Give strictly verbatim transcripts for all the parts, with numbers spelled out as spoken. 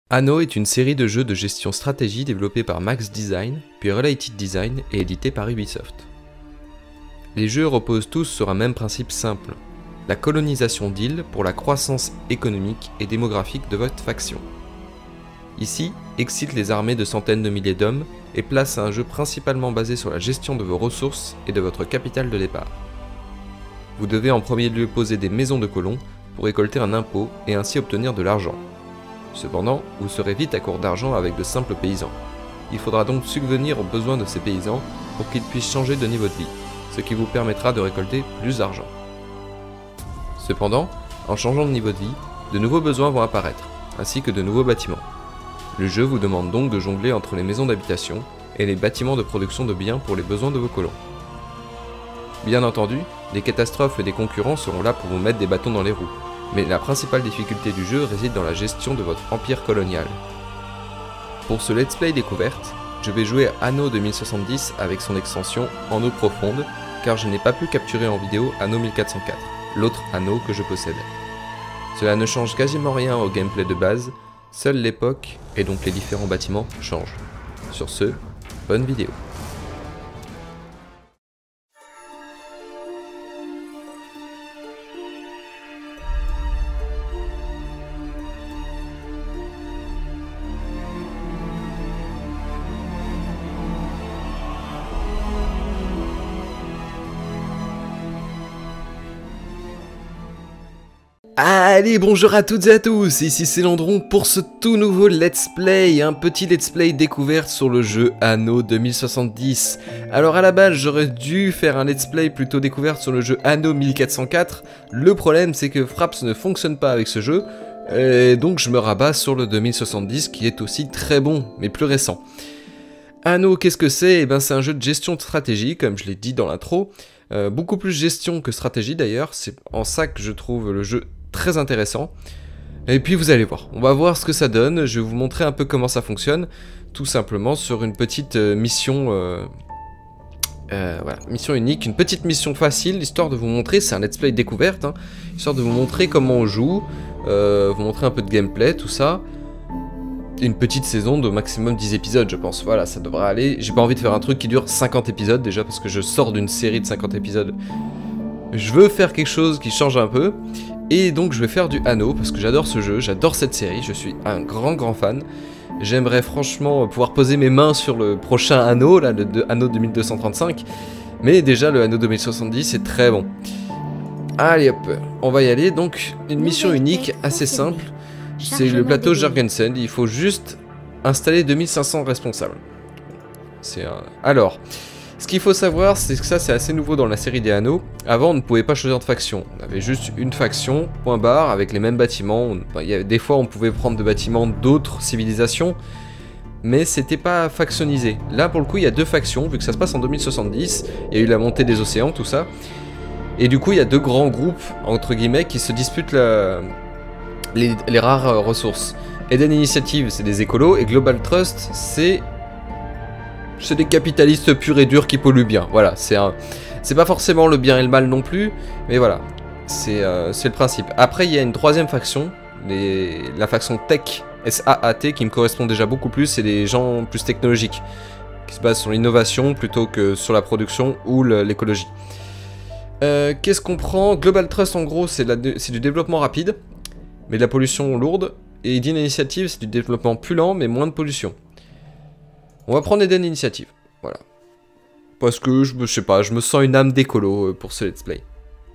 Anno est une série de jeux de gestion stratégie développée par Max Design, puis Related Design et édité par Ubisoft. Les jeux reposent tous sur un même principe simple, la colonisation d'îles pour la croissance économique et démographique de votre faction. Ici, excite les armées de centaines de milliers d'hommes et place à un jeu principalement basé sur la gestion de vos ressources et de votre capital de départ. Vous devez en premier lieu poser des maisons de colons pour récolter un impôt et ainsi obtenir de l'argent. Cependant, vous serez vite à court d'argent avec de simples paysans. Il faudra donc subvenir aux besoins de ces paysans pour qu'ils puissent changer de niveau de vie, ce qui vous permettra de récolter plus d'argent. Cependant, en changeant de niveau de vie, de nouveaux besoins vont apparaître, ainsi que de nouveaux bâtiments. Le jeu vous demande donc de jongler entre les maisons d'habitation et les bâtiments de production de biens pour les besoins de vos colons. Bien entendu, des catastrophes et des concurrents seront là pour vous mettre des bâtons dans les roues, mais la principale difficulté du jeu réside dans la gestion de votre empire colonial. Pour ce let's play découverte, je vais jouer à Anno deux mille soixante-dix avec son extension En eau profonde, car je n'ai pas pu capturer en vidéo Anno mille quatre cent quatre, l'autre Anno que je possède. Cela ne change quasiment rien au gameplay de base, seule l'époque, et donc les différents bâtiments, changent. Sur ce, bonne vidéo. Allez, bonjour à toutes et à tous, ici c'est Landron pour ce tout nouveau let's play, un petit let's play découverte sur le jeu Anno deux mille soixante-dix. Alors à la base j'aurais dû faire un let's play plutôt découverte sur le jeu Anno mille quatre cent quatre, le problème c'est que Fraps ne fonctionne pas avec ce jeu, et donc je me rabats sur le deux mille soixante-dix qui est aussi très bon, mais plus récent. Anno, qu'est-ce que c'est? Eh ben c'est un jeu de gestion de stratégie, comme je l'ai dit dans l'intro, euh, beaucoup plus gestion que stratégie d'ailleurs, c'est en ça que je trouve le jeu très intéressant. Et puis vous allez voir, on va voir ce que ça donne, je vais vous montrer un peu comment ça fonctionne, tout simplement sur une petite euh, mission, euh, euh, voilà, mission unique, une petite mission facile, histoire de vous montrer, c'est un let's play découverte, hein, histoire de vous montrer comment on joue, euh, vous montrer un peu de gameplay, tout ça. Une petite saison de maximum dix épisodes je pense, voilà, ça devrait aller. J'ai pas envie de faire un truc qui dure cinquante épisodes déjà, parce que je sors d'une série de cinquante épisodes. Je veux faire quelque chose qui change un peu, et donc je vais faire du Anno, parce que j'adore ce jeu, j'adore cette série, je suis un grand grand fan. J'aimerais franchement pouvoir poser mes mains sur le prochain Anno, là, le de Anno deux mille deux cent trente-cinq, mais déjà le Anno deux mille soixante-dix est très bon. Allez hop, on va y aller, donc une mission unique, assez simple, c'est le plateau Jørgensen, il faut juste installer deux mille cinq cents responsables. C'est un... Alors... Ce qu'il faut savoir, c'est que ça c'est assez nouveau dans la série des Anno. Avant on ne pouvait pas choisir de faction, on avait juste une faction, point barre, avec les mêmes bâtiments. On... Enfin, y a... Des fois on pouvait prendre des bâtiments d'autres civilisations, mais c'était pas factionnisé. Là pour le coup il y a deux factions, vu que ça se passe en deux mille soixante-dix, il y a eu la montée des océans, tout ça. Et du coup il y a deux grands groupes, entre guillemets, qui se disputent la... les... les rares ressources. Eden Initiative c'est des écolos, et Global Trust c'est... C'est des capitalistes purs et durs qui polluent bien, voilà, c'est un... C'est pas forcément le bien et le mal non plus, mais voilà, c'est euh, le principe. Après, il y a une troisième faction, les... la faction Tech, S A A T, qui me correspond déjà beaucoup plus, c'est des gens plus technologiques, qui se basent sur l'innovation plutôt que sur la production ou l'écologie. Euh, Qu'est-ce qu'on prend? Global Trust, en gros, c'est du développement rapide, mais de la pollution lourde, et Eden Initiative, c'est du développement plus lent, mais moins de pollution. On va prendre Eden Initiative, voilà. Parce que, je, je sais pas, je me sens une âme d'écolo pour ce let's play.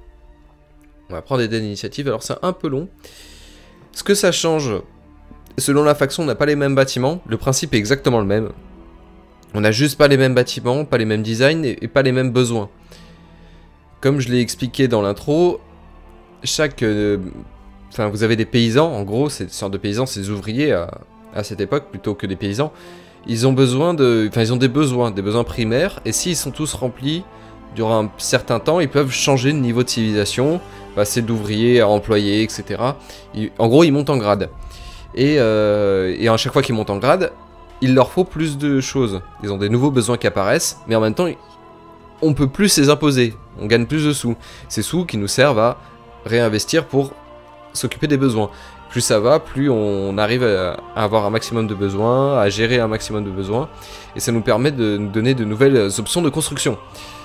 On va prendre Eden Initiative, alors c'est un peu long. Ce que ça change, selon la faction, on n'a pas les mêmes bâtiments, le principe est exactement le même. On n'a juste pas les mêmes bâtiments, pas les mêmes designs et, et pas les mêmes besoins. Comme je l'ai expliqué dans l'intro, chaque... Euh, enfin, vous avez des paysans, en gros, c'est une sorte de paysans, c'est des ouvriers à, à cette époque, plutôt que des paysans. Ils ont besoin de... Enfin, ils ont des besoins, des besoins primaires, et s'ils sont tous remplis durant un certain temps, ils peuvent changer de niveau de civilisation, passer d'ouvrier à employé, et cetera. Ils... En gros, ils montent en grade. Et, euh... et à chaque fois qu'ils montent en grade, il leur faut plus de choses. Ils ont des nouveaux besoins qui apparaissent, mais en même temps, on peut plus les imposer. On gagne plus de sous. Ces sous qui nous servent à réinvestir pour s'occuper des besoins. plus ça va, plus on arrive à avoir un maximum de besoins, à gérer un maximum de besoins, et ça nous permet de nous donner de nouvelles options de construction.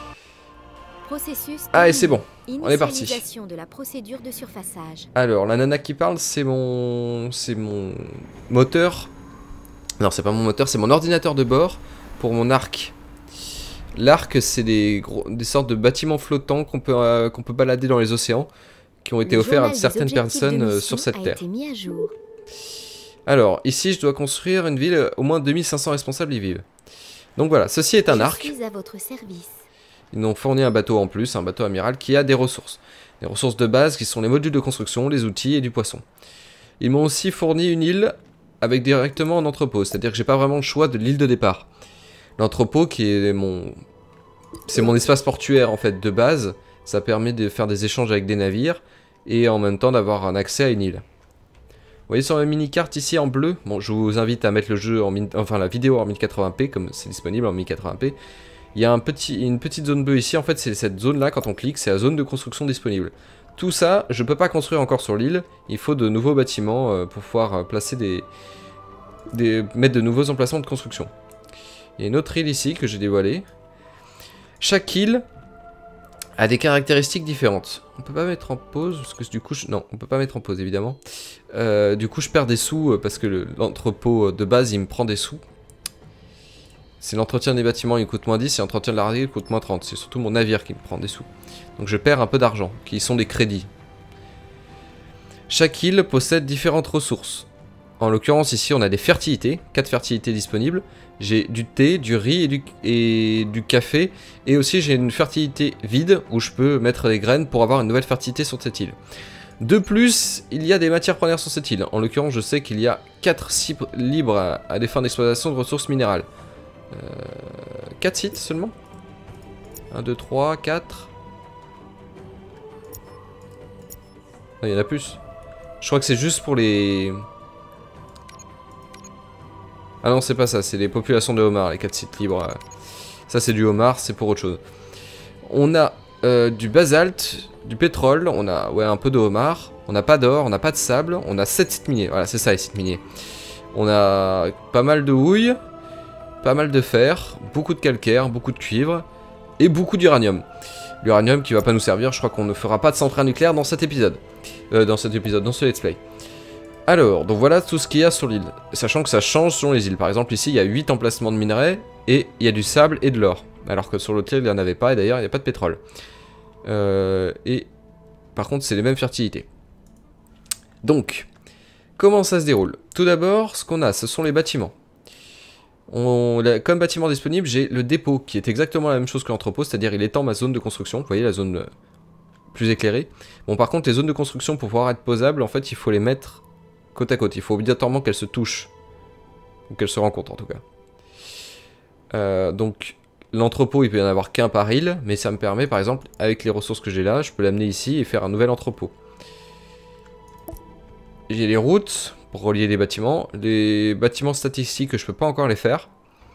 Processus ah et c'est bon, on est parti. De la procédure de surfaçage. Alors la nana qui parle, c'est mon, c'est mon moteur. Non, c'est pas mon moteur, c'est mon ordinateur de bord pour mon arc. L'arc, c'est des, gros, des sortes de bâtiments flottants qu'on peut, euh, qu'on peut balader dans les océans, qui ont été Le offerts à certaines de personnes euh, sur cette a terre. Été mis à jour. Alors, ici, je dois construire une ville, au moins deux mille cinq cents responsables y vivent. Donc voilà, ceci est un je arc. Suis à votre service. Ils nous ont fourni un bateau en plus, un bateau amiral qui a des ressources. Des ressources de base qui sont les modules de construction, les outils et du poisson. Ils m'ont aussi fourni une île avec directement un entrepôt, c'est-à-dire que j'ai pas vraiment le choix de l'île de départ. L'entrepôt qui est mon... c'est mon espace portuaire en fait de base, ça permet de faire des échanges avec des navires et en même temps d'avoir un accès à une île. Vous voyez sur la mini-carte ici en bleu, bon je vous invite à mettre le jeu en min... enfin la vidéo en mille quatre-vingts p comme c'est disponible en mille quatre-vingts p. Il y a un petit, une petite zone bleue ici, en fait c'est cette zone là quand on clique, c'est la zone de construction disponible. Tout ça, je peux pas construire encore sur l'île, il faut de nouveaux bâtiments euh, pour pouvoir euh, placer des, des... mettre de nouveaux emplacements de construction. Il y a une autre île ici que j'ai dévoilée. Chaque île a des caractéristiques différentes. On peut pas mettre en pause, parce que du coup, je... non, on peut pas mettre en pause évidemment. Euh, du coup je perds des sous euh, parce que l'entrepôt de base il me prend des sous. C'est l'entretien des bâtiments, il coûte moins dix, et l'entretien de la rive, il coûte moins trente. C'est surtout mon navire qui me prend des sous. Donc je perds un peu d'argent, qui sont des crédits. Chaque île possède différentes ressources. En l'occurrence, ici, on a des fertilités, quatre fertilités disponibles. J'ai du thé, du riz et du, et du café. Et aussi, j'ai une fertilité vide, où je peux mettre des graines pour avoir une nouvelle fertilité sur cette île. De plus, il y a des matières premières sur cette île. En l'occurrence, je sais qu'il y a quatre sites libres à, à des fins d'exploitation de ressources minérales. Euh, quatre sites seulement. un, deux, trois, quatre. Il y en a plus. Je crois que c'est juste pour les... Ah non, c'est pas ça, c'est les populations de homards, les quatre sites libres. Ça, c'est du homard, c'est pour autre chose. On a euh, du basalte, du pétrole, on a ouais, un peu de homard. On n'a pas d'or, on n'a pas de sable, on a sept sites miniers. Voilà, c'est ça les sites miniers. On a pas mal de houille. Pas mal de fer, beaucoup de calcaire, beaucoup de cuivre et beaucoup d'uranium. L'uranium qui va pas nous servir, je crois qu'on ne fera pas de centrale nucléaire dans cet épisode. Euh, dans cet épisode, dans ce let's play. Alors, donc voilà tout ce qu'il y a sur l'île. Sachant que ça change selon les îles. Par exemple, ici, il y a huit emplacements de minerais et il y a du sable et de l'or. Alors que sur l'autre île, il n'y en avait pas et d'ailleurs, il n'y a pas de pétrole. Euh, et par contre, c'est les mêmes fertilités. Donc, comment ça se déroule? Tout d'abord, ce qu'on a, ce sont les bâtiments. On, comme bâtiment disponible, j'ai le dépôt qui est exactement la même chose que l'entrepôt, c'est-à-dire il étend ma zone de construction, vous voyez la zone plus éclairée. Bon par contre les zones de construction pour pouvoir être posables, en fait il faut les mettre côte à côte, il faut obligatoirement qu'elles se touchent, ou qu'elles se rencontrent en tout cas. Euh, donc l'entrepôt il peut y en avoir qu'un par île, mais ça me permet par exemple avec les ressources que j'ai là, je peux l'amener ici et faire un nouvel entrepôt. J'ai les routes pour relier les bâtiments. Les bâtiments statistiques, je peux pas encore les faire.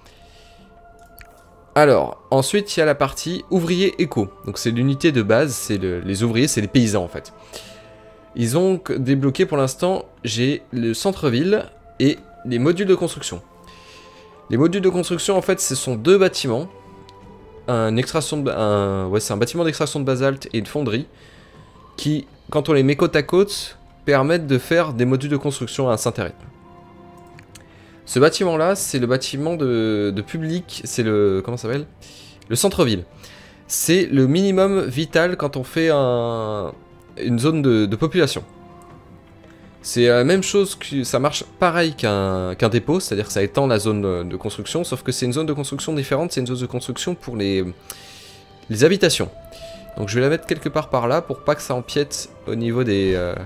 Alors, ensuite, il y a la partie ouvrier éco. Donc c'est l'unité de base, c'est le, les ouvriers, c'est les paysans en fait. Ils ont débloqué pour l'instant, j'ai le centre-ville et les modules de construction. Les modules de construction, en fait, ce sont deux bâtiments. Un extraction de, un, ouais, c'est un bâtiment d'extraction de basalte et de fonderie qui, quand on les met côte à côte, permettent de faire des modules de construction à un certain rythme. Ce bâtiment là, c'est le bâtiment de, de public, c'est le... comment ça s'appelle? Le centre-ville. C'est le minimum vital quand on fait un, une zone de, de population. C'est la même chose, que ça marche pareil qu'un qu'un dépôt, c'est-à-dire que ça étend la zone de, de construction, sauf que c'est une zone de construction différente, c'est une zone de construction pour les, les habitations. Donc je vais la mettre quelque part par là pour pas que ça empiète au niveau des... Euh,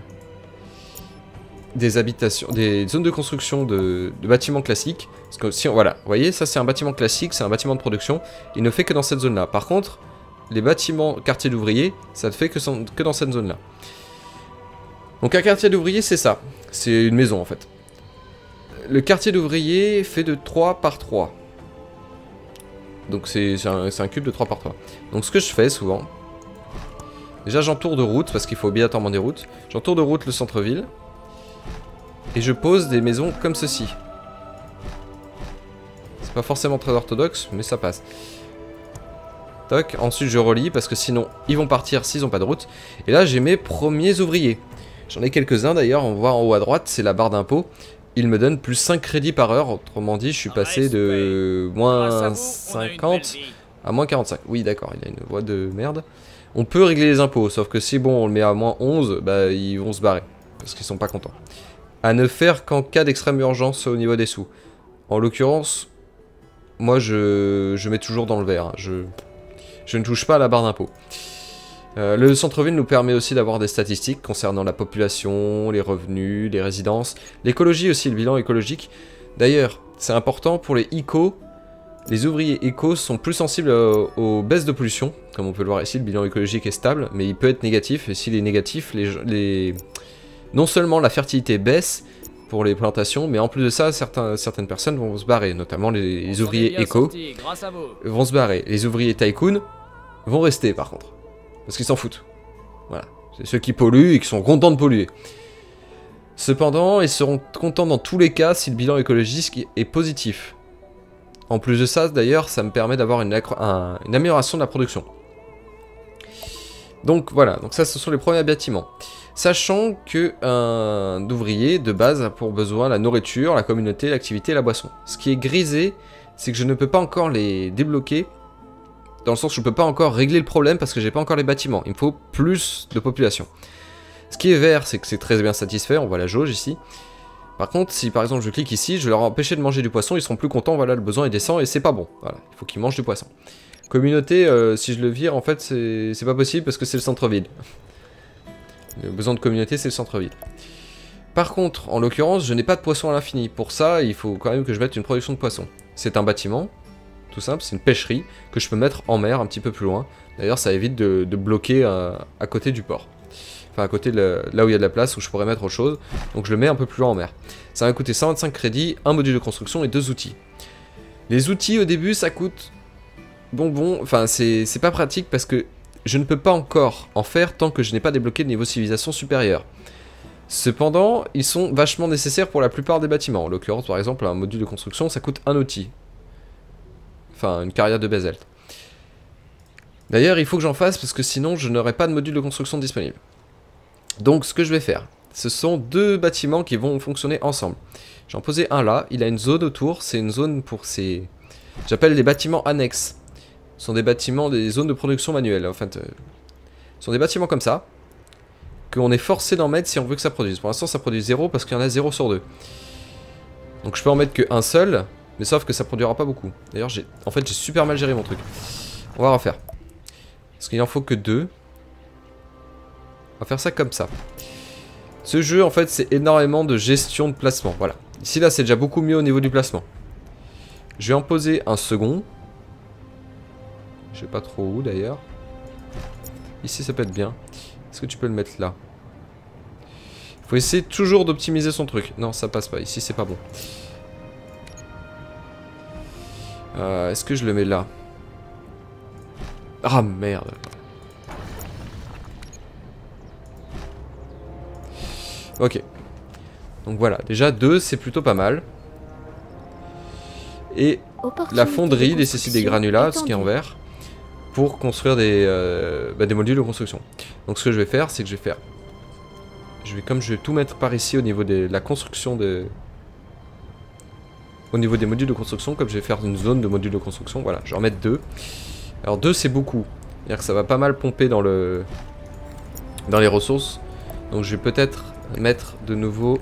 des habitations, des zones de construction de, de bâtiments classiques. Parce que si on, voilà, vous voyez, ça c'est un bâtiment classique, c'est un bâtiment de production. Il ne fait que dans cette zone-là. Par contre, les bâtiments quartier d'ouvriers, ça ne fait que, son, que dans cette zone-là. Donc un quartier d'ouvrier, c'est ça. C'est une maison en fait. Le quartier d'ouvrier fait de trois par trois. Donc c'est un, un cube de trois par trois. Donc ce que je fais souvent, déjà j'entoure de route, parce qu'il faut obligatoirement des routes. J'entoure de route le centre-ville. Et je pose des maisons comme ceci. C'est pas forcément très orthodoxe, mais ça passe. Toc, ensuite je relie parce que sinon ils vont partir s'ils n'ont pas de route. Et là j'ai mes premiers ouvriers. J'en ai quelques-uns d'ailleurs, on voit en haut à droite, c'est la barre d'impôt. Il me donne plus cinq crédits par heure, autrement dit je suis passé de moins cinquante à moins quarante-cinq. Oui d'accord, il a une voix de merde. On peut régler les impôts, sauf que si bon on le met à moins onze, bah ils vont se barrer. Parce qu'ils sont pas contents. À ne faire qu'en cas d'extrême urgence au niveau des sous. En l'occurrence, moi je, je mets toujours dans le vert. Je... Je ne touche pas à la barre d'impôt. Euh, le centre-ville nous permet aussi d'avoir des statistiques concernant la population, les revenus, les résidences, l'écologie aussi, le bilan écologique. D'ailleurs, c'est important pour les écos. Les ouvriers écos sont plus sensibles aux, aux baisses de pollution. Comme on peut le voir ici, le bilan écologique est stable, mais il peut être négatif. Et s'il est négatif, les, les... non seulement la fertilité baisse pour les plantations, mais en plus de ça, certains, certaines personnes vont se barrer, notamment les, les ouvriers éco vont se barrer. Les ouvriers tycoon vont rester par contre, parce qu'ils s'en foutent. Voilà, c'est ceux qui polluent et qui sont contents de polluer. Cependant, ils seront contents dans tous les cas si le bilan écologique est positif. En plus de ça, d'ailleurs, ça me permet d'avoir une, un, une amélioration de la production. Donc voilà, donc ça ce sont les premiers bâtiments. Sachant que un ouvrier de base a pour besoin la nourriture, la communauté, l'activité et la boisson. Ce qui est grisé, c'est que je ne peux pas encore les débloquer, dans le sens où je ne peux pas encore régler le problème parce que j'ai pas encore les bâtiments. Il me faut plus de population. Ce qui est vert, c'est que c'est très bien satisfait, on voit la jauge ici. Par contre, si par exemple je clique ici, je vais leur empêcher de manger du poisson, ils seront plus contents, voilà, le besoin est descend et c'est pas bon. Voilà, il faut qu'ils mangent du poisson. Communauté, euh, si je le vire, en fait, c'est pas possible parce que c'est le centre-ville. Le besoin de communauté, c'est le centre-ville. Par contre, en l'occurrence, je n'ai pas de poisson à l'infini. Pour ça, il faut quand même que je mette une production de poissons. C'est un bâtiment, tout simple, c'est une pêcherie que je peux mettre en mer un petit peu plus loin. D'ailleurs, ça évite de, de bloquer euh, à côté du port. Enfin, à côté de la, là où il y a de la place, où je pourrais mettre autre chose. Donc je le mets un peu plus loin en mer. Ça va coûter cent vingt-cinq crédits, un module de construction et deux outils. Les outils, au début, ça coûte bonbon. Enfin, c'est pas pratique parce que je ne peux pas encore en faire tant que je n'ai pas débloqué de niveau civilisation supérieur. Cependant, ils sont vachement nécessaires pour la plupart des bâtiments. En l'occurrence, par exemple, un module de construction, ça coûte un outil. Enfin, une carrière de basalte. D'ailleurs, il faut que j'en fasse parce que sinon, je n'aurai pas de module de construction disponible. Donc, ce que je vais faire, ce sont deux bâtiments qui vont fonctionner ensemble. J'en posais un là, il a une zone autour, c'est une zone pour ces... J'appelle les bâtiments annexes. Ce sont des bâtiments, des zones de production manuelle. En fait, euh, ce sont des bâtiments comme ça, qu'on est forcé d'en mettre si on veut que ça produise. Pour l'instant, ça produit zéro parce qu'il y en a zéro sur deux. Donc je peux en mettre qu'un seul, mais sauf que ça produira pas beaucoup. D'ailleurs, j'ai, en fait, j'ai super mal géré mon truc. On va refaire. Parce qu'il en faut que deux. On va faire ça comme ça. Ce jeu, en fait, c'est énormément de gestion de placement. Voilà. Ici, là, c'est déjà beaucoup mieux au niveau du placement. Je vais en poser un second. Je sais pas trop où d'ailleurs. Ici ça peut être bien. Est-ce que tu peux le mettre là? Faut essayer toujours d'optimiser son truc. Non, ça passe pas. Ici c'est pas bon. Euh, Est-ce que je le mets là? Ah merde. Ok. Donc voilà. Déjà deux c'est plutôt pas mal. Et la fonderie nécessite des granulats, ce qui est en vert, pour construire des, euh, bah, des modules de construction. Donc ce que je vais faire, c'est que je vais faire... Je vais, comme je vais tout mettre par ici au niveau de la construction de... Au niveau des modules de construction, comme je vais faire une zone de modules de construction, voilà, je vais en mettre deux. Alors deux c'est beaucoup, c'est-à-dire que ça va pas mal pomper dans le... dans les ressources. Donc je vais peut-être mettre de nouveau...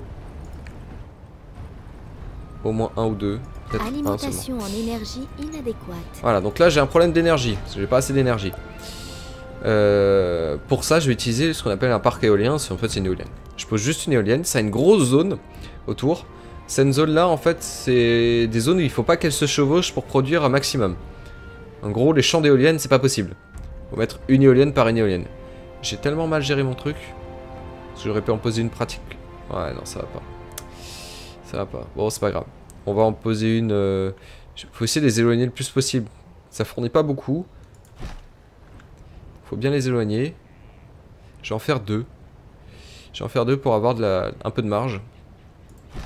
au moins un ou deux. Alimentation en énergie inadéquate. Voilà, donc là j'ai un problème d'énergie, parce que j'ai pas assez d'énergie. Euh, pour ça, je vais utiliser ce qu'on appelle un parc éolien, c'est en fait c'est une éolienne. Je pose juste une éolienne, ça a une grosse zone autour. Cette zone-là, en fait, c'est des zones où il faut pas qu'elle se chevauche pour produire un maximum. En gros, les champs d'éoliennes, c'est pas possible. Faut mettre une éolienne par une éolienne. J'ai tellement mal géré mon truc, parce que j'aurais pu en poser une pratique. Ouais, non, ça va pas. Ça va pas. Bon, c'est pas grave. On va en poser une... Euh... faut essayer de les éloigner le plus possible. Ça fournit pas beaucoup. Faut bien les éloigner. Je vais en faire deux. Je vais en faire deux pour avoir de la... un peu de marge.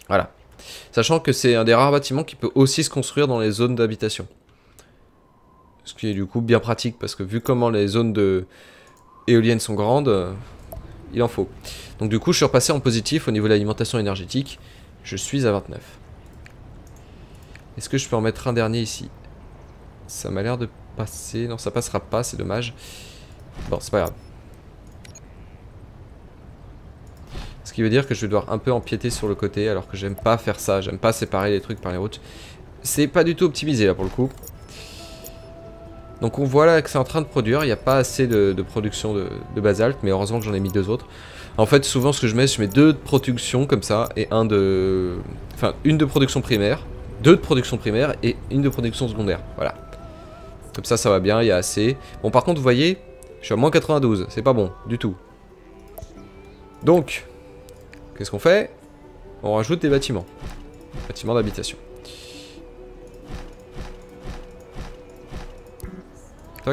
Voilà. Sachant que c'est un des rares bâtiments qui peut aussi se construire dans les zones d'habitation. Ce qui est du coup bien pratique, parce que vu comment les zones de éoliennes sont grandes, euh, il en faut. Donc du coup, je suis repassé en positif au niveau de l'alimentation énergétique. Je suis à vingt-neuf. Est-ce que je peux en mettre un dernier ici? Ça m'a l'air de passer. Non, ça passera pas, c'est dommage. Bon, c'est pas grave. Ce qui veut dire que je vais devoir un peu empiéter sur le côté, alors que j'aime pas faire ça. J'aime pas séparer les trucs par les routes. C'est pas du tout optimisé là pour le coup. Donc on voit là que c'est en train de produire. Il n'y a pas assez de, de production de, de basalte, mais heureusement que j'en ai mis deux autres. En fait, souvent ce que je mets, je mets deux de production comme ça, et un de... Enfin, une de production primaire, deux de production primaire, et une de production secondaire. Voilà. Comme ça, ça va bien, il y a assez. Bon, par contre, vous voyez, je suis à moins quatre-vingt-douze. C'est pas bon, du tout. Donc, qu'est-ce qu'on fait? On rajoute des bâtiments. Bâtiments d'habitation. Toc.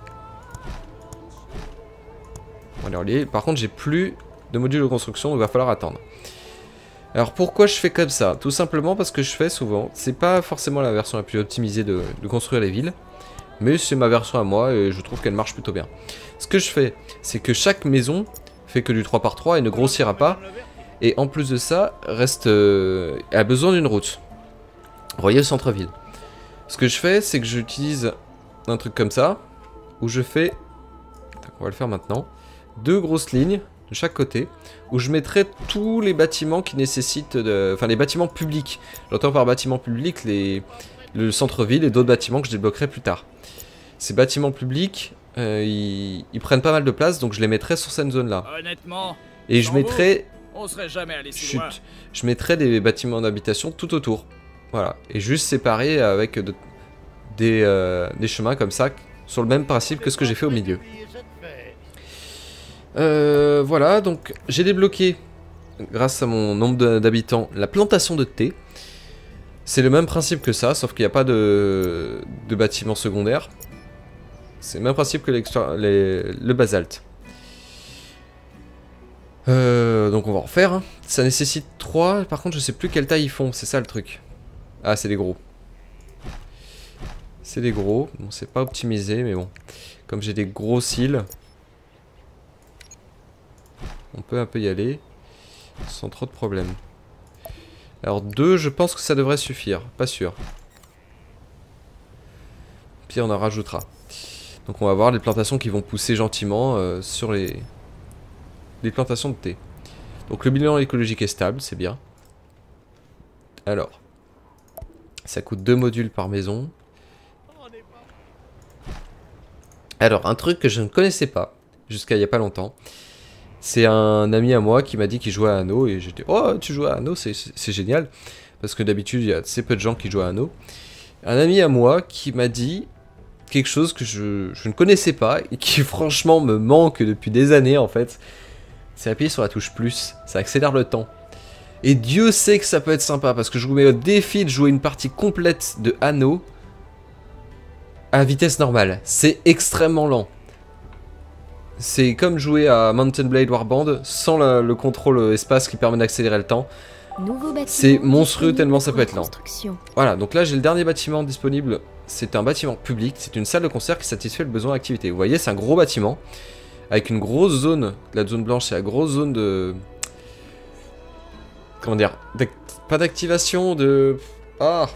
On est relié. Par contre, j'ai plus de modules de construction, donc il va falloir attendre. Alors pourquoi je fais comme ça? Tout simplement parce que je fais souvent, c'est pas forcément la version la plus optimisée de, de construire les villes, mais c'est ma version à moi et je trouve qu'elle marche plutôt bien. Ce que je fais, c'est que chaque maison fait que du trois par trois et ne grossira pas, et en plus de ça, reste euh, a besoin d'une route. Vous voyez le centre-ville. Ce que je fais, c'est que j'utilise un truc comme ça, où je fais, on va le faire maintenant, deux grosses lignes de chaque côté, où je mettrai tous les bâtiments qui nécessitent de... Enfin, les bâtiments publics. J'entends par bâtiments publics les... le centre-ville et d'autres bâtiments que je débloquerai plus tard. Ces bâtiments publics, euh, ils... ils prennent pas mal de place, donc je les mettrai sur cette zone-là. Honnêtement, et je mettrai... On serait jamais allé si Chut. loin. Je mettrai des bâtiments d'habitation tout autour. Voilà. Et juste séparés avec de... des, euh... des chemins comme ça, sur le même principe que ce que j'ai fait au milieu. Euh, voilà, donc j'ai débloqué, grâce à mon nombre d'habitants, la plantation de thé. C'est le même principe que ça, sauf qu'il n'y a pas de, de bâtiment secondaire. C'est le même principe que les, le basalte. Euh, donc on va en refaire. Hein. Ça nécessite trois, par contre je sais plus quelle taille ils font, c'est ça le truc. Ah, c'est des gros. C'est des gros, bon c'est pas optimisé, mais bon. Comme j'ai des gros cils... On peut un peu y aller, sans trop de problèmes. Alors deux, je pense que ça devrait suffire, pas sûr. Puis on en rajoutera. Donc on va voir les plantations qui vont pousser gentiment euh, sur les... les plantations de thé. Donc le bilan écologique est stable, c'est bien. Alors, ça coûte deux modules par maison. Alors, un truc que je ne connaissais pas, jusqu'à il n'y a pas longtemps. C'est un ami à moi qui m'a dit qu'il jouait à Anno et j'étais oh tu joues à Anno, c'est génial parce que d'habitude il y a assez peu de gens qui jouent à Anno. Un ami à moi qui m'a dit quelque chose que je, je ne connaissais pas et qui franchement me manque depuis des années en fait. C'est appuyer sur la touche plus, ça accélère le temps. Et Dieu sait que ça peut être sympa parce que je vous mets au défi de jouer une partie complète de Anno à vitesse normale. C'est extrêmement lent. C'est comme jouer à Mountain Blade Warband sans la, le contrôle espace qui permet d'accélérer le temps. C'est monstrueux tellement ça peut être lent. Voilà, donc là j'ai le dernier bâtiment disponible. C'est un bâtiment public, c'est une salle de concert qui satisfait le besoin d'activité. Vous voyez, c'est un gros bâtiment avec une grosse zone. La zone blanche, c'est la grosse zone de... Comment dire, pas d'activation, de... Ah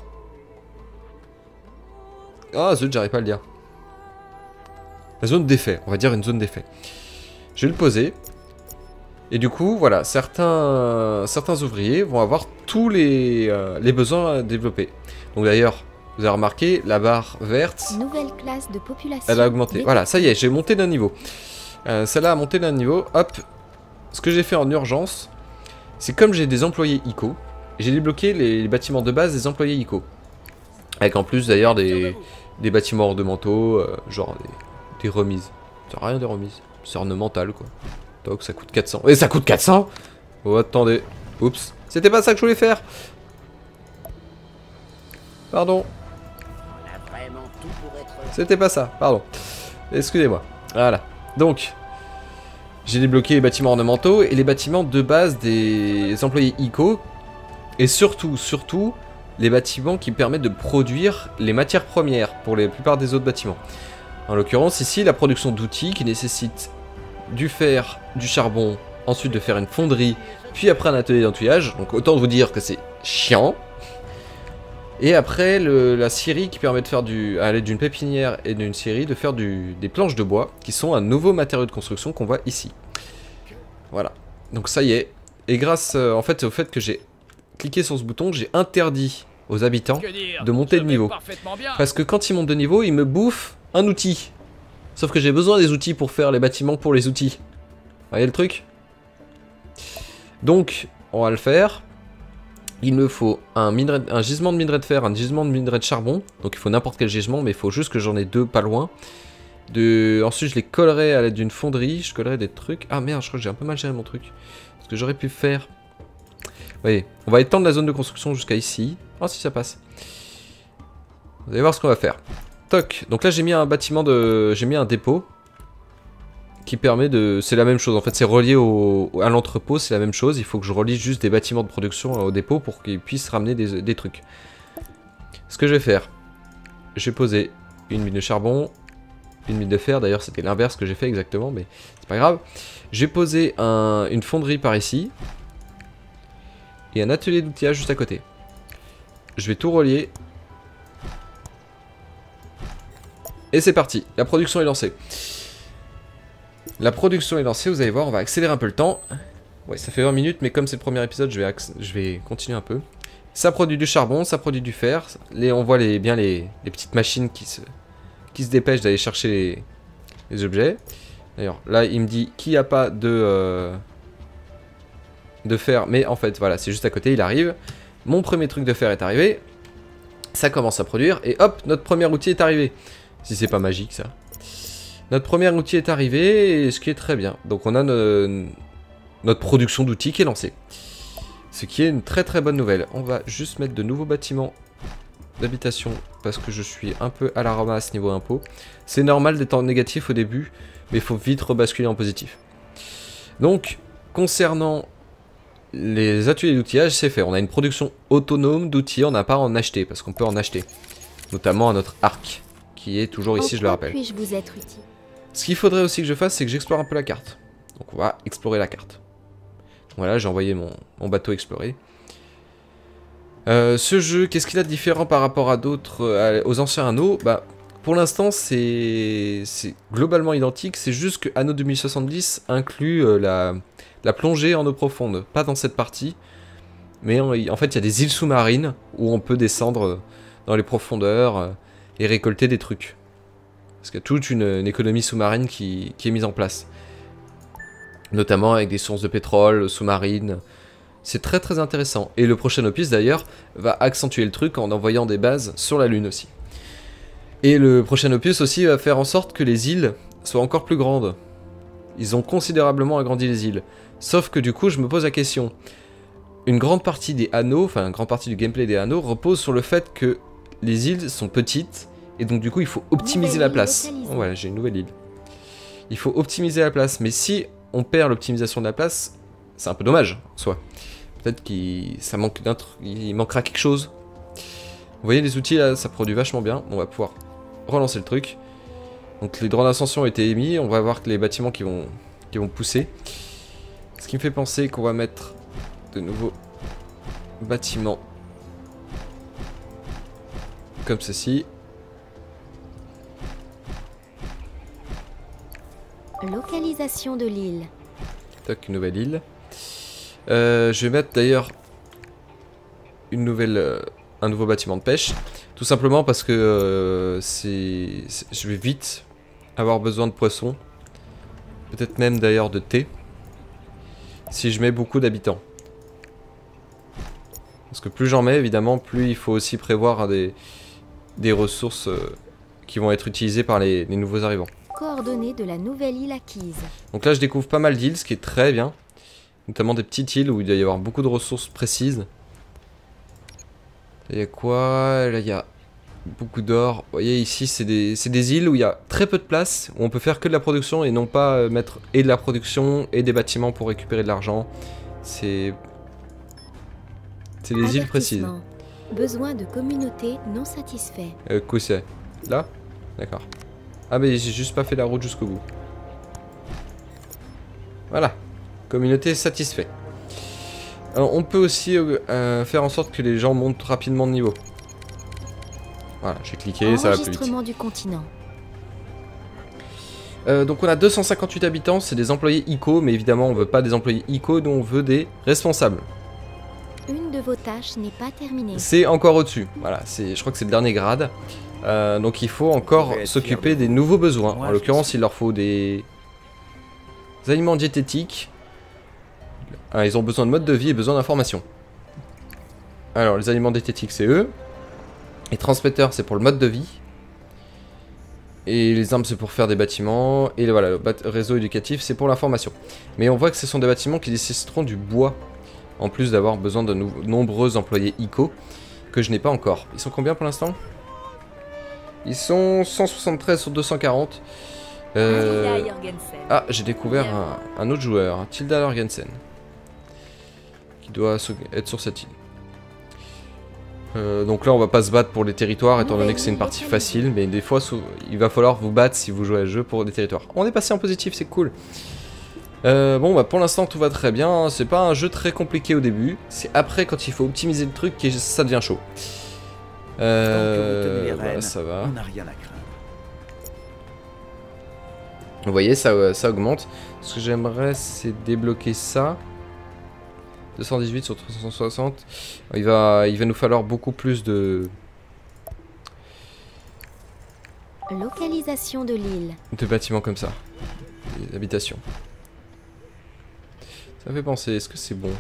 Ah zut, j'arrive pas à le dire. La zone d'effet, on va dire une zone d'effet. Je vais le poser. Et du coup, voilà, certains, certains ouvriers vont avoir tous les, euh, les besoins à développer. Donc d'ailleurs, vous avez remarqué, la barre verte, nouvelle classe de population. Elle a augmenté. Voilà, ça y est, j'ai monté d'un niveau. Euh, Celle-là a monté d'un niveau. Hop. Ce que j'ai fait en urgence, c'est comme j'ai des employés I C O, j'ai débloqué les, les bâtiments de base des employés I C O. Avec en plus d'ailleurs des, des bâtiments ornementaux, euh, genre des... Des remises. C'est rien des remises. C'est ornemental quoi. Donc ça coûte quatre cents. Et ça coûte quatre cents. Oh attendez. Oups. C'était pas ça que je voulais faire. Pardon. C'était pas ça. Pardon. Excusez-moi. Voilà. Donc. J'ai débloqué les bâtiments ornementaux et les bâtiments de base des employés I C O. Et surtout, surtout, les bâtiments qui permettent de produire les matières premières pour la plupart des autres bâtiments. En l'occurrence, ici, la production d'outils qui nécessite du fer, du charbon, ensuite de faire une fonderie, puis après un atelier d'entouyage. Donc autant vous dire que c'est chiant. Et après, le, la scierie qui permet de faire du, à l'aide d'une pépinière et d'une scierie, de faire du, des planches de bois, qui sont un nouveau matériau de construction qu'on voit ici. Voilà. Donc ça y est. Et grâce euh, en fait au fait que j'ai cliqué sur ce bouton, j'ai interdit aux habitants de monter de niveau. Parce que quand ils montent de niveau, ils me bouffent un outil. Sauf que j'ai besoin des outils pour faire les bâtiments pour les outils. Vous voyez le truc? Donc, on va le faire. Il me faut un, minerai, un gisement de minerai de fer, un gisement de minerai de charbon. Donc il faut n'importe quel gisement, mais il faut juste que j'en ai deux pas loin. De... Ensuite, je les collerai à l'aide d'une fonderie. Je collerai des trucs. Ah merde, je crois que j'ai un peu mal géré mon truc. Ce que j'aurais pu faire... Vous voyez, on va étendre la zone de construction jusqu'à ici. Oh, si ça passe. Vous allez voir ce qu'on va faire. Toc. Donc là, j'ai mis un bâtiment de... J'ai mis un dépôt. Qui permet de... C'est la même chose. En fait, c'est relié au... à l'entrepôt. C'est la même chose. Il faut que je relie juste des bâtiments de production au dépôt pour qu'ils puissent ramener des... des trucs. Ce que je vais faire. Je vais poser une mine de charbon. Une mine de fer. D'ailleurs, c'était l'inverse que j'ai fait exactement. Mais c'est pas grave. J'ai posé un... une fonderie par ici. Et un atelier d'outillage juste à côté. Je vais tout relier. Et c'est parti. La production est lancée. La production est lancée, vous allez voir, on va accélérer un peu le temps. Ouais, ça fait vingt minutes, mais comme c'est le premier épisode, je vais, je vais continuer un peu. Ça produit du charbon, ça produit du fer. Les, on voit les, bien les, les petites machines qui se, qui se dépêchent d'aller chercher les, les objets. D'ailleurs, là, il me dit qu'il n'y a pas de... Euh, de fer, mais en fait voilà, c'est juste à côté, il arrive. Mon premier truc de fer est arrivé. Ça commence à produire et hop, notre premier outil est arrivé. Si c'est pas magique ça. Notre premier outil est arrivé, et ce qui est très bien. Donc on a no notre production d'outils qui est lancée. Ce qui est une très très bonne nouvelle. On va juste mettre de nouveaux bâtiments d'habitation parce que je suis un peu à la ramasse niveau impôt. C'est normal d'être en négatif au début, mais il faut vite rebasculer en positif. Donc, concernant les ateliers d'outillage, c'est fait. On a une production autonome d'outils, on n'a pas à en acheter, parce qu'on peut en acheter. Notamment à notre arc, qui est toujours ici, je le rappelle. Puis-je vous être utile ? Ce qu'il faudrait aussi que je fasse, c'est que j'explore un peu la carte. Donc on va explorer la carte. Voilà, j'ai envoyé mon, mon bateau explorer. Euh, ce jeu, qu'est-ce qu'il a de différent par rapport à d'autres, euh, aux anciens Anno? Bah, pour l'instant, c'est globalement identique, c'est juste que Anno deux mille soixante-dix inclut euh, la... la plongée en eau profonde, pas dans cette partie, mais en, en fait il y a des îles sous-marines où on peut descendre dans les profondeurs euh, et récolter des trucs. Parce qu'il y a toute une, une économie sous-marine qui, qui est mise en place. Notamment avec des sources de pétrole sous-marines. C'est très très intéressant. Et le prochain opus d'ailleurs va accentuer le truc en envoyant des bases sur la Lune aussi. Et le prochain opus aussi va faire en sorte que les îles soient encore plus grandes. Ils ont considérablement agrandi les îles. Sauf que du coup, je me pose la question. Une grande partie des anneaux, enfin une grande partie du gameplay des anneaux repose sur le fait que les îles sont petites. Et donc du coup, il faut optimiser la place. Oh, voilà, j'ai une nouvelle île. Il faut optimiser la place. Mais si on perd l'optimisation de la place, c'est un peu dommage, en soi. Peut-être qu'il ça manque d'un truc, il manquera quelque chose. Vous voyez les outils là, ça produit vachement bien. On va pouvoir relancer le truc. Donc les droits d'ascension ont été émis. On va voir que les bâtiments qui vont, qui vont pousser. Ce qui me fait penser qu'on va mettre de nouveaux bâtiments comme ceci. Localisation de l'île. Toc, une nouvelle île. Euh, je vais mettre d'ailleurs une nouvelle, euh, un nouveau bâtiment de pêche. Tout simplement parce que euh, c'est, je vais vite avoir besoin de poissons. Peut-être même d'ailleurs de thé. Si je mets beaucoup d'habitants. Parce que plus j'en mets, évidemment, plus il faut aussi prévoir des, des ressources euh, qui vont être utilisées par les, les nouveaux arrivants. Coordonnées de la nouvelle île acquise. Donc là, je découvre pas mal d'îles, ce qui est très bien. Notamment des petites îles où il doit y avoir beaucoup de ressources précises. Il y a quoi? Là, il y a beaucoup d'or. Vous voyez, ici, c'est des, des îles où il y a très peu de place, où on peut faire que de la production et non pas euh, mettre et de la production et des bâtiments pour récupérer de l'argent. C'est... C'est les îles précises. Avertissement. Besoin de communauté non satisfait. Euh, quoi c'est? Là? D'accord. Ah mais j'ai juste pas fait la route jusqu'au bout. Voilà. Communauté satisfait. Alors on peut aussi euh, faire en sorte que les gens montent rapidement de niveau. Voilà, j'ai cliqué, ça va plus vite. Enregistrement du continent. Euh, donc on a deux cent cinquante-huit habitants, c'est des employés I C O, mais évidemment on veut pas des employés I C O, donc on veut des responsables. Une de vos tâches n'est pas terminée. C'est encore au-dessus, voilà, je crois que c'est le dernier grade. Euh, donc il faut encore s'occuper des nouveaux besoins. En l'occurrence il leur faut des... des aliments diététiques. Ah, ils ont besoin de mode de vie et besoin d'informations. Alors les aliments diététiques c'est eux. Les transmetteurs c'est pour le mode de vie. Et les armes c'est pour faire des bâtiments. Et voilà, le réseau éducatif c'est pour l'information. Mais on voit que ce sont des bâtiments qui nécessiteront du bois. En plus d'avoir besoin de no nombreux employés I C O. Que je n'ai pas encore. Ils sont combien pour l'instant? Ils sont cent soixante-treize sur deux cent quarante. Euh... Ah, j'ai découvert un, un autre joueur. Tilda Jorgensen. Qui doit être sur cette île. Euh, donc là on va pas se battre pour les territoires étant donné que c'est une partie facile, mais des fois il va falloir vous battre si vous jouez à ce jeu pour des territoires. On est passé en positif, c'est cool. Euh, bon bah pour l'instant tout va très bien, c'est pas un jeu très compliqué au début, c'est après quand il faut optimiser le truc que ça devient chaud. Euh, voilà, ça va. On n'a rien à craindre. Vous voyez ça, ça augmente. Ce que j'aimerais c'est débloquer ça. deux cent dix-huit sur trois cent soixante. Il va, il va nous falloir beaucoup plus de... Localisation de l'île. De bâtiments comme ça. Des habitations. Ça fait penser, est-ce que c'est bon?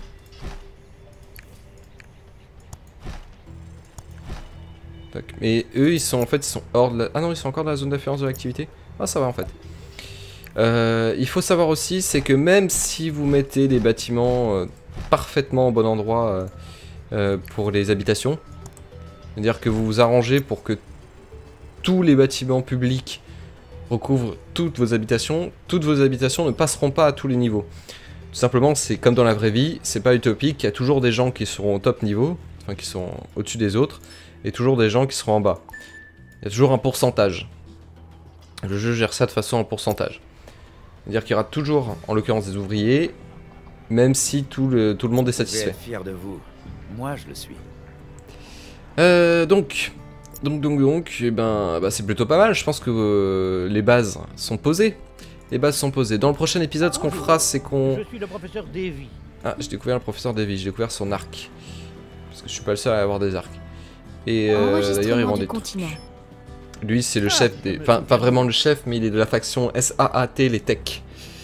Tac. Mais eux, ils sont en fait, ils sont hors de la... Ah non, ils sont encore dans la zone d'influence de l'activité. Ah, ça va en fait. Euh, il faut savoir aussi, c'est que même si vous mettez des bâtiments... Euh, parfaitement au bon endroit euh, euh, pour les habitations. C'est-à-dire que vous vous arrangez pour que tous les bâtiments publics recouvrent toutes vos habitations. Toutes vos habitations ne passeront pas à tous les niveaux. Tout simplement, c'est comme dans la vraie vie, c'est pas utopique. Il y a toujours des gens qui seront au top niveau, enfin qui sont au-dessus des autres, et toujours des gens qui seront en bas. Il y a toujours un pourcentage. Le jeu gère ça de façon en pourcentage. C'est-à-dire qu'il y aura toujours, en l'occurrence, des ouvriers. Même si tout le, tout le monde est satisfait. Je vais être fier de vous. Moi, je le suis. Euh, donc, donc, donc, donc, eh ben, bah, c'est plutôt pas mal. Je pense que euh, les bases sont posées. Les bases sont posées. Dans le prochain épisode, ce qu'on fera, c'est qu'on... Je suis le professeur Davy. Ah, j'ai découvert le professeur Davy. J'ai découvert son arc. Parce que je suis pas le seul à avoir des arcs. Et euh, d'ailleurs, ils vendent des trucs. Lui, c'est le chef des... Enfin, pas vraiment le chef, mais il est de la faction S A A T, les techs.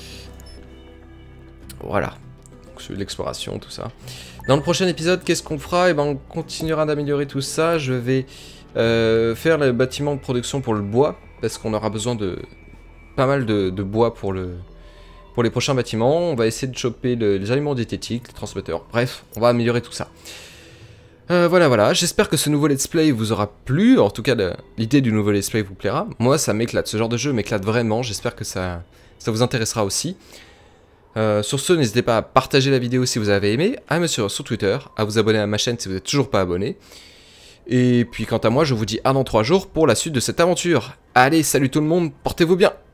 Voilà. L'exploration, tout ça. Dans le prochain épisode, qu'est-ce qu'on fera? Et ben, on continuera d'améliorer tout ça. Je vais euh, faire le bâtiment de production pour le bois, parce qu'on aura besoin de pas mal de, de bois pour le pour les prochains bâtiments. On va essayer de choper le, les aliments diététiques, les transmetteurs. Bref, on va améliorer tout ça. Euh, voilà, voilà. J'espère que ce nouveau let's play vous aura plu. En tout cas, l'idée du nouveau let's play vous plaira. Moi, ça m'éclate. Ce genre de jeu m'éclate vraiment. J'espère que ça, ça vous intéressera aussi. Euh, sur ce, n'hésitez pas à partager la vidéo si vous avez aimé, à me suivre sur Twitter, à vous abonner à ma chaîne si vous n'êtes toujours pas abonné. Et puis quant à moi, je vous dis à dans trois jours pour la suite de cette aventure. Allez, salut tout le monde, portez-vous bien!